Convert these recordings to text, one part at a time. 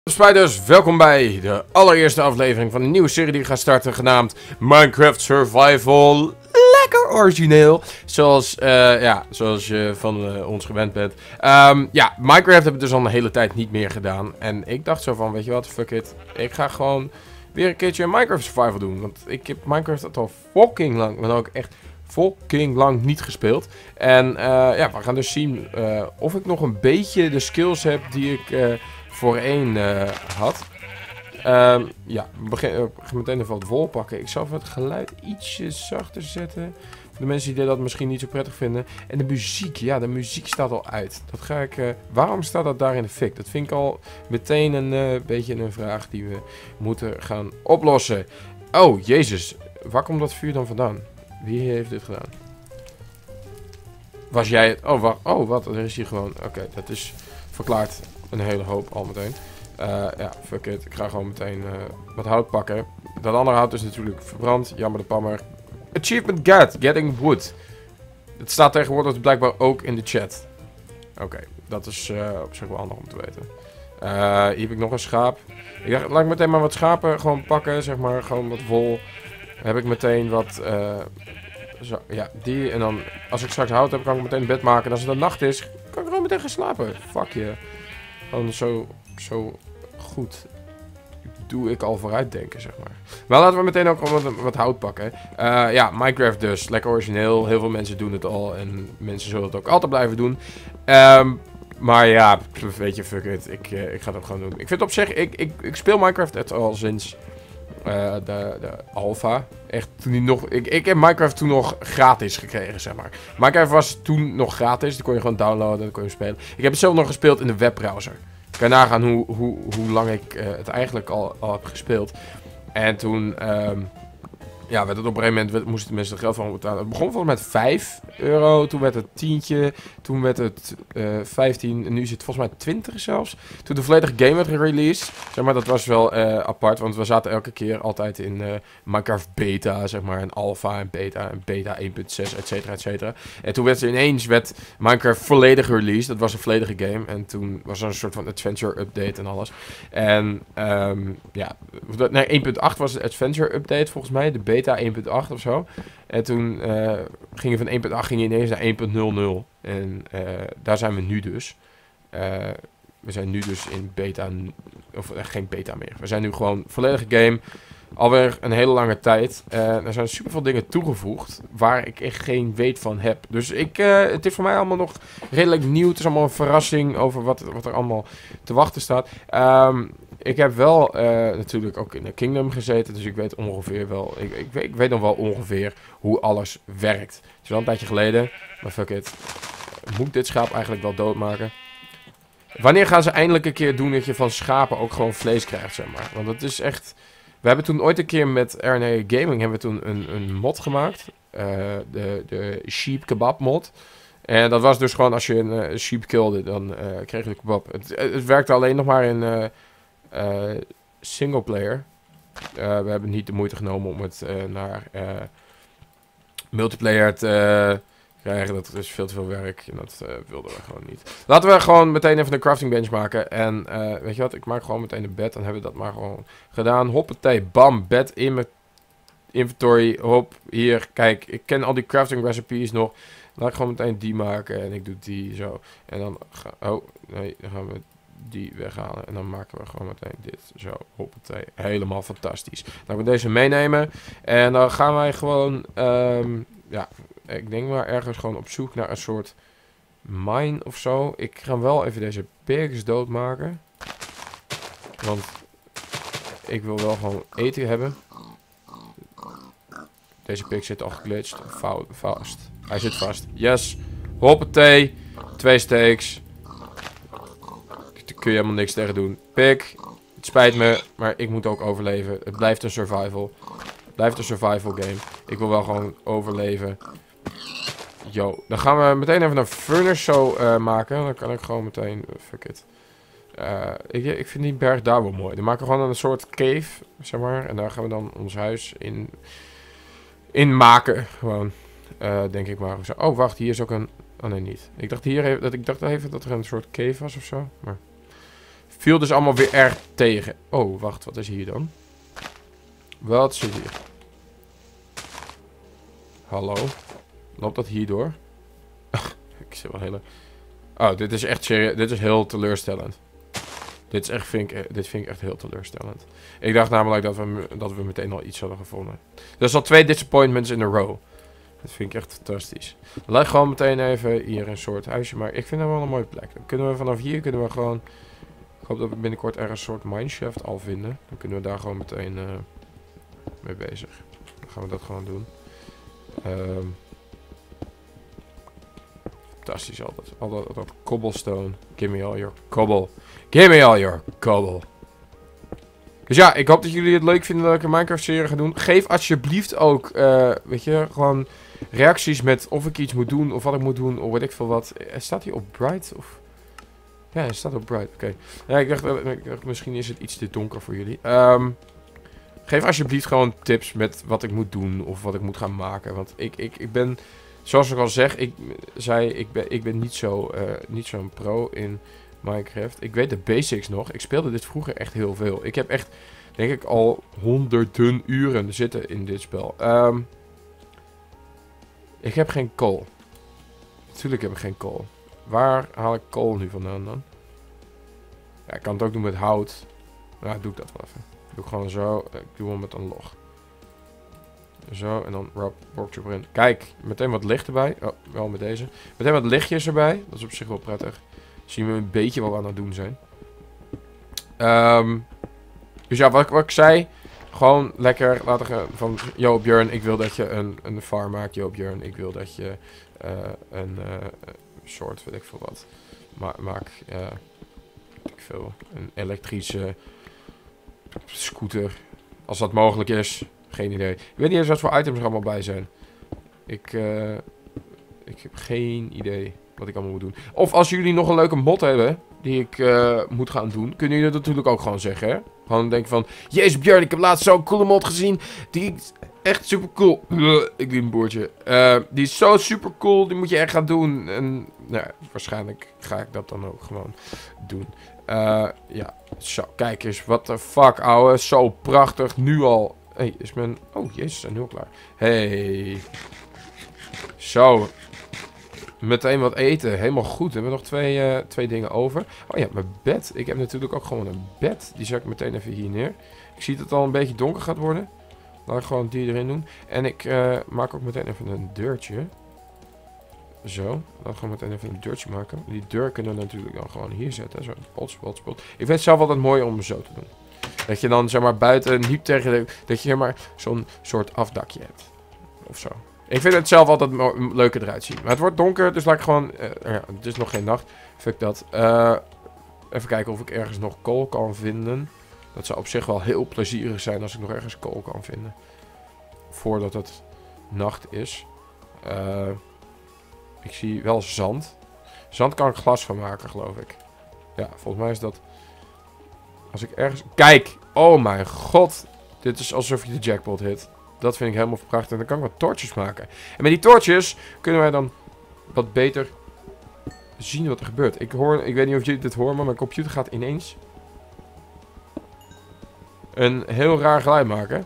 Spiders, welkom bij de allereerste aflevering van een nieuwe serie die gaat starten, genaamd Minecraft Survival. Lekker origineel, zoals je van ons gewend bent. Minecraft heb ik dus al een hele tijd niet meer gedaan. En ik dacht zo van, weet je wat, fuck it. Ik ga gewoon weer een keertje Minecraft Survival doen. Want ik heb Minecraft al fucking lang, maar ook echt fucking lang niet gespeeld. En we gaan dus zien of ik nog een beetje de skills heb die ik voorheen had. We gaan meteen even wat wol pakken. Ik zal even het geluid ietsje zachter zetten. Voor de mensen die dat misschien niet zo prettig vinden. En de muziek, ja, de muziek staat al uit. Dat ga ik. Waarom staat dat daar in de fik? Dat vind ik al meteen een beetje een vraag die we moeten gaan oplossen. Oh, jezus. Waar komt dat vuur dan vandaan? Wie heeft dit gedaan? Was jij het? Oh, wacht. Oh, wat? Er is hier gewoon. Oké, dat is verklaard een hele hoop al meteen. Fuck it. Ik ga gewoon meteen wat hout pakken. Dat andere hout is natuurlijk verbrand. Jammer de pammer. Achievement get. Getting wood. Het staat tegenwoordig blijkbaar ook in de chat. Oké, dat is op zich wel handig om te weten. Hier heb ik nog een schaap. Ik dacht, laat ik meteen maar wat schapen gewoon pakken. Zeg maar, gewoon wat wol. Dan heb ik meteen wat... zo, ja, die. En dan, als ik straks hout heb, kan ik meteen een bed maken. En als het dan nacht is, kan ik gewoon meteen gaan slapen. Fuck je. Gewoon zo goed doe ik al vooruitdenken, zeg maar. Maar laten we meteen ook wat hout pakken. Minecraft dus. Lekker origineel. Heel veel mensen doen het al. En mensen zullen het ook altijd blijven doen. Maar ja, weet je, fuck it. Ik ga het ook gewoon doen. Ik vind op zich, ik speel Minecraft al sinds de alpha. Echt toen die nog... Ik heb Minecraft toen nog gratis gekregen, zeg maar. Minecraft was toen nog gratis. Die kon je gewoon downloaden en dan kon je spelen. Ik heb het zelf nog gespeeld in de webbrowser. Kan je nagaan hoe lang ik het eigenlijk al heb gespeeld. En toen... werd het op een gegeven moment... moesten mensen er geld van betalen. Het begon volgens mij met 5 euro. Toen werd het 10. Toen werd het 15. En nu is het volgens mij 20 zelfs. Toen de volledige game werd gereleased. Zeg maar, dat was wel apart. Want we zaten elke keer altijd in Minecraft beta, zeg maar. En alpha en beta 1.6, et cetera. En toen werd Minecraft volledig gereleased. Dat was een volledige game. En toen was er een soort van adventure update en alles. En 1.8 was de adventure update volgens mij. De beta 1.8 of zo. En toen ging je van 1.8 ineens naar 1.00. En daar zijn we nu dus. We zijn nu dus in beta... Of geen beta meer. We zijn nu gewoon volledige game. Alweer een hele lange tijd. Er zijn super veel dingen toegevoegd. Waar ik echt geen weet van heb. Dus het is voor mij allemaal nog redelijk nieuw. Het is allemaal een verrassing over wat er allemaal te wachten staat. Ik heb wel natuurlijk ook in de Kingdom gezeten. Dus ik weet ongeveer wel... Ik weet nog wel ongeveer hoe alles werkt. Het is wel een tijdje geleden. Maar fuck it. Moet dit schaap eigenlijk wel doodmaken? Wanneer gaan ze eindelijk een keer doen dat je van schapen ook gewoon vlees krijgt, zeg maar? Want dat is echt... We hebben toen ooit een keer met RNA Gaming hebben we toen een mod gemaakt. De sheep kebab mod. En dat was dus gewoon als je een sheep kilde, dan kreeg je de kebab. Het werkte alleen nog maar in single player. We hebben niet de moeite genomen om het naar multiplayer te krijgen. Dat is veel te veel werk en dat wilden we gewoon niet. Laten we gewoon meteen even een crafting bench maken. En weet je wat, ik maak gewoon meteen een bed. Dan hebben we dat maar gewoon gedaan. Hoppatee, bam, bed in mijn inventory. Hop, hier, kijk, ik ken al die crafting recipes nog. Laat ik gewoon meteen die maken en ik doe die zo. En dan dan gaan we die weghalen. En dan maken we gewoon meteen dit zo. Hoppatee, helemaal fantastisch. Dan gaan we deze meenemen. En dan gaan wij gewoon, ik denk maar ergens gewoon op zoek naar een soort mine of zo. Ik ga wel even deze pigs doodmaken. Want ik wil wel gewoon eten hebben. Deze pig zit al geglitcht. Vast. Hij zit vast. Yes. Hoppatee. 2 steaks. Daar kun je helemaal niks tegen doen. Pig. Het spijt me, maar ik moet ook overleven. Het blijft een survival. Het blijft een survival game. Ik wil wel gewoon overleven. Yo, dan gaan we meteen even een furnace zo maken. Dan kan ik gewoon meteen... fuck it. Ik vind die berg daar wel mooi. Dan maken we gewoon een soort cave, zeg maar. En daar gaan we dan ons huis in maken. Gewoon, denk ik maar. Oh, wacht, hier is ook een... Oh nee, niet. Ik dacht even dat er een soort cave was of zo. Maar Viel dus allemaal weer erg tegen. Oh, wacht, wat is hier dan? Wat zit hier? Hallo? Loopt dat hierdoor? Ik zit wel hele... Oh, dit is echt serieus. Dit is heel teleurstellend. Dit vind ik echt heel teleurstellend. Ik dacht namelijk dat we meteen al iets hadden gevonden. Er is al 2 disappointments in a row. Dat vind ik echt fantastisch. Leg gewoon meteen even hier een soort huisje. Maar ik vind dat wel een mooie plek. Dan kunnen we vanaf hier gewoon... Ik hoop dat we binnenkort ergens een soort mineshaft al vinden. Dan kunnen we daar gewoon meteen mee bezig. Dan gaan we dat gewoon doen. Fantastisch altijd. Al dat cobblestone. Give me all your cobble. Give me all your cobble. Dus ja, ik hoop dat jullie het leuk vinden dat ik een Minecraft-serie ga doen. Geef alsjeblieft ook, weet je, gewoon reacties met of ik iets moet doen of wat ik moet doen of weet ik veel wat. Staat hij op Bright? Of... Ja, hij staat op Bright. Oké. Ja, ik dacht, misschien is het iets te donker voor jullie. Geef alsjeblieft gewoon tips met wat ik moet doen of wat ik moet gaan maken. Want ik ben, zoals ik al zeg, ik ben niet zo'n pro in Minecraft. Ik weet de basics nog. Ik speelde dit vroeger echt heel veel. Ik heb echt, denk ik, al honderden uren zitten in dit spel. Ik heb geen kool. Natuurlijk heb ik geen kool. Waar haal ik kool nu vandaan dan? Ja, ik kan het ook doen met hout. Nou, doe ik dat wel even. Doe ik gewoon zo. Ik doe hem met een log. Zo, en dan bordje erin. Kijk, meteen wat licht erbij. Oh, wel met deze. Meteen wat lichtjes erbij. Dat is op zich wel prettig. Zien we een beetje wat we aan het doen zijn. Dus ja, wat ik zei. Gewoon lekker laten gaan van... Yo, Björn, ik wil dat je een farm maakt. Yo, Björn, ik wil dat je een soort, weet ik veel wat. Maak, weet ik veel. Een elektrische scooter. Als dat mogelijk is. Geen idee. Ik weet niet eens wat voor items er allemaal bij zijn. Ik heb geen idee wat ik allemaal moet doen. Of als jullie nog een leuke mod hebben die ik moet gaan doen, kunnen jullie dat natuurlijk ook gewoon zeggen, hè? Gewoon denken van, jezus Björn, ik heb laatst zo'n coole mod gezien. Die is echt super cool. Ik doe een boordje. Die is zo super cool, die moet je echt gaan doen. En nou, waarschijnlijk ga ik dat dan ook gewoon doen. Ja, zo, kijk eens. What the fuck, ouwe. Zo prachtig. Nu al. Hey, is mijn... Oh, jezus, zijn nu al klaar. Hey. Zo. Meteen wat eten. Helemaal goed. We hebben nog twee dingen over. Oh ja, mijn bed. Ik heb natuurlijk ook gewoon een bed. Die zet ik meteen even hier neer. Ik zie dat het al een beetje donker gaat worden. Laat ik gewoon die erin doen. En ik maak ook meteen even een deurtje. Zo. Laat ik gewoon meteen even een deurtje maken. Die deur kunnen we natuurlijk dan gewoon hier zetten. Zo. Pots. Ik vind het zelf altijd mooi om het zo te doen. Dat je dan zeg maar buiten niet tegen de... Dat je zeg maar zo'n soort afdakje hebt. Of zo. Ik vind het zelf altijd leuker eruit zien. Maar het wordt donker, dus laat ik gewoon... ja, het is nog geen nacht. Fuck dat. Even kijken of ik ergens nog kool kan vinden. Dat zou op zich wel heel plezierig zijn als ik nog ergens kool kan vinden. Voordat het nacht is. Ik zie wel zand. Zand kan ik glas van maken, geloof ik. Ja, volgens mij is dat... Als ik ergens... Kijk! Oh mijn god! Dit is alsof je de jackpot hit. Dat vind ik helemaal prachtig. En dan kan ik wat torches maken. En met die torches kunnen wij dan wat beter zien wat er gebeurt. Ik weet niet of jullie dit horen, maar mijn computer gaat ineens een heel raar geluid maken.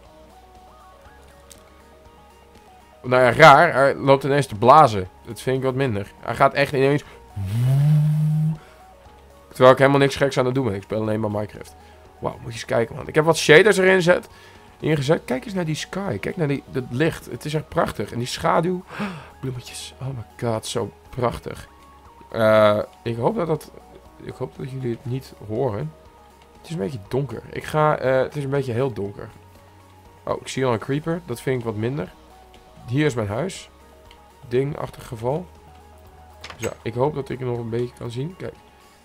Nou ja, raar. Hij loopt ineens te blazen. Dat vind ik wat minder. Hij gaat echt ineens... Terwijl ik helemaal niks geks aan het doen ben. Ik speel alleen maar Minecraft. Wauw, moet je eens kijken, man. Ik heb wat shaders erin ingezet. Kijk eens naar die sky. Kijk naar dat licht. Het is echt prachtig. En die schaduw. Bloemetjes. Oh my god, zo prachtig. Ik hoop dat jullie het niet horen. Het is een beetje donker. Het is een beetje heel donker. Oh, ik zie al een creeper. Dat vind ik wat minder. Hier is mijn huis. Dingachtig geval. Zo, ik hoop dat ik het nog een beetje kan zien. Kijk.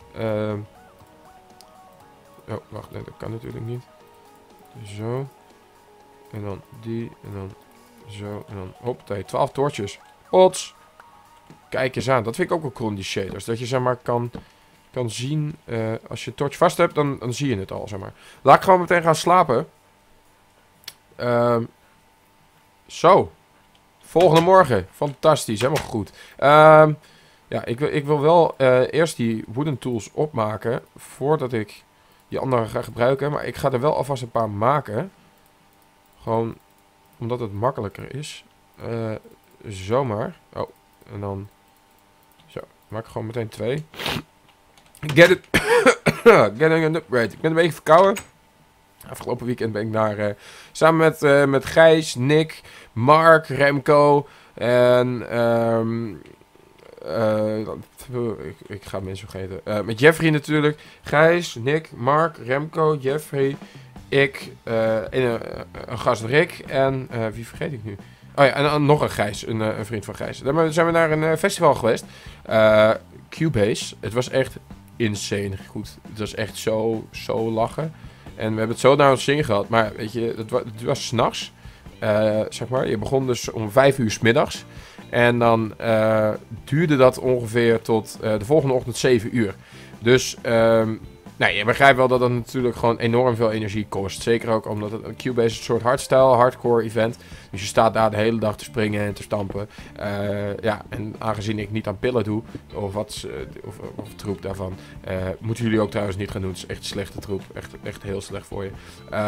Oh, wacht. Nee, dat kan natuurlijk niet. Zo. En dan die. En dan zo. En dan hoppatee. 12 torches. Pots. Kijk eens aan. Dat vind ik ook wel cool, die shaders. Dat je zeg maar kan zien. Als je een torch vast hebt, dan zie je het al, zeg maar. Laat ik gewoon meteen gaan slapen. Zo. Volgende morgen. Fantastisch. Helemaal goed. Ja, ik wil wel eerst die wooden tools opmaken voordat ik die andere ga gebruiken. Maar ik ga er wel alvast een paar maken. Gewoon omdat het makkelijker is. Zomaar. Oh, en dan... Zo, maak ik gewoon meteen 2. Get it. Getting an upgrade. Ik ben een beetje verkouden. Afgelopen weekend ben ik naar... samen met Gijs, Nick, Mark, Remco en... ik ga mensen vergeten. Met Jeffrey natuurlijk. Gijs, Nick, Mark, Remco, Jeffrey, ik, een gast Rick en wie vergeet ik nu? Oh ja, en nog een Gijs, een vriend van Gijs. Daar zijn we naar een festival geweest. Cubase. Het was echt insane goed. Het was echt zo lachen. En we hebben het zo naar ons zin gehad. Maar weet je, het was 's nachts. Zeg maar. Je begon dus om 5 uur 's middags. En dan duurde dat ongeveer tot de volgende ochtend 7 uur. Dus nou, je begrijpt wel dat dat natuurlijk gewoon enorm veel energie kost. Zeker ook omdat het een Cubase is een soort hardstyle, hardcore event. Dus je staat daar de hele dag te springen en te stampen. Ja, en aangezien ik niet aan pillen doe, of troep daarvan, moeten jullie ook trouwens niet gaan doen. Het is echt slechte troep, echt heel slecht voor je.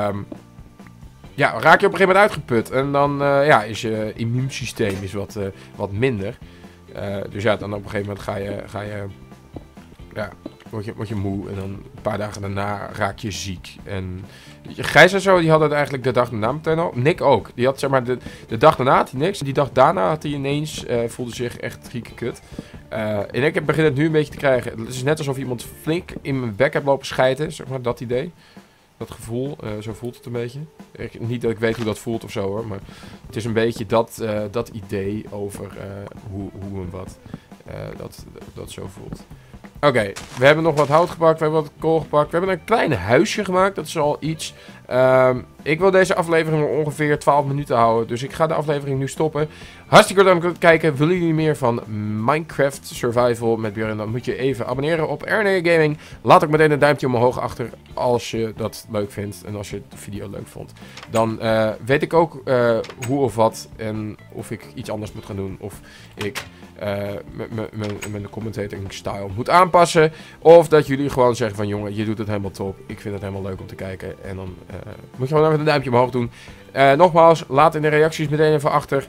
Ja, raak je op een gegeven moment uitgeput. En dan ja, is je immuunsysteem is wat minder. Dus ja, dan op een gegeven moment ga je ja, word je moe. En dan een paar dagen daarna raak je ziek. En Gijs en zo, die hadden het eigenlijk de dag daarna meteen al. Nick ook. Die had zeg maar de dag daarna had hij niks. Die dag daarna had hij ineens, voelde zich echt kut. En ik begin het nu een beetje te krijgen. Het is net alsof iemand flink in mijn bek heeft lopen schijten. Zeg maar, dat idee. Dat gevoel, zo voelt het een beetje. Niet dat ik weet hoe dat voelt of zo hoor, maar het is een beetje dat idee over hoe en wat dat zo voelt. Oké, we hebben nog wat hout gepakt, we hebben wat kool gepakt. We hebben een klein huisje gemaakt, dat is al iets. Ik wil deze aflevering ongeveer 12 minuten houden, dus ik ga de aflevering nu stoppen. Hartstikke bedankt voor het kijken. Willen jullie meer van Minecraft Survival met Björn? Dan moet je even abonneren op RNA Gaming. Laat ook meteen een duimpje omhoog achter als je dat leuk vindt en als je de video leuk vond. Dan weet ik ook hoe of wat en of ik iets anders moet gaan doen of ik... mijn commentating style moet aanpassen. Of dat jullie gewoon zeggen van jongen, je doet het helemaal top. Ik vind het helemaal leuk om te kijken. En dan moet je gewoon even een duimpje omhoog doen. Nogmaals, laat in de reacties meteen even achter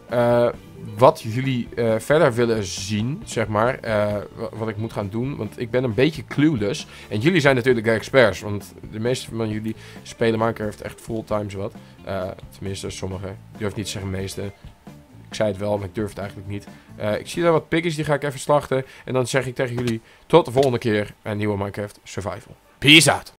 wat jullie verder willen zien, zeg maar. Wat ik moet gaan doen. Want ik ben een beetje clueless. En jullie zijn natuurlijk de experts. Want de meeste van jullie spelen Minecraft echt fulltime zowat. Tenminste, sommigen. Ik durf niet te zeggen meeste. Ik zei het wel, maar ik durf het eigenlijk niet. Ik zie daar wat piggies, die ga ik even slachten. En dan zeg ik tegen jullie tot de volgende keer een nieuwe Minecraft Survival. Peace out!